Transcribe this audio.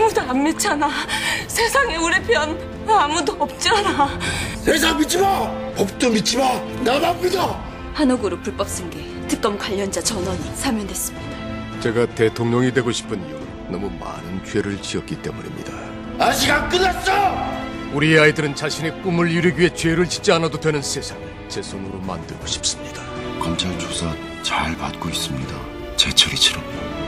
아무도 안 믿잖아. 세상에 우리 편 아무도 없잖아. 세상 믿지 마! 법도 믿지 마! 나만 믿어! 한옥으로 불법 승계, 특검 관련자 전원이 사면됐습니다. 제가 대통령이 되고 싶은 이유는 너무 많은 죄를 지었기 때문입니다. 아직 안 끝났어! 우리 아이들은 자신의 꿈을 이루기 위해 죄를 짓지 않아도 되는 세상을 제 손으로 만들고 싶습니다. 검찰 조사 잘 받고 있습니다. 제철이처럼요.